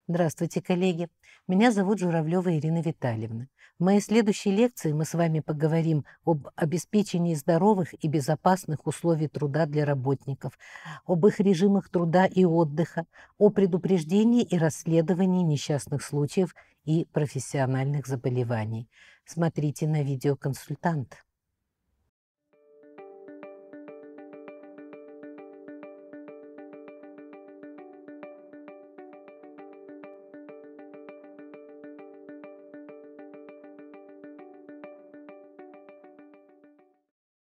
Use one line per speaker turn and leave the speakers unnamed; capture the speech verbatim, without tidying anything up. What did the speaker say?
Здравствуйте, коллеги! Меня зовут Журавлева Ирина Витальевна. В моей следующей лекции мы с вами поговорим об обеспечении здоровых и безопасных условий труда для работников, об их режимах труда и отдыха, о предупреждении и расследовании несчастных случаев и профессиональных заболеваний. Смотрите на видеоконсультант.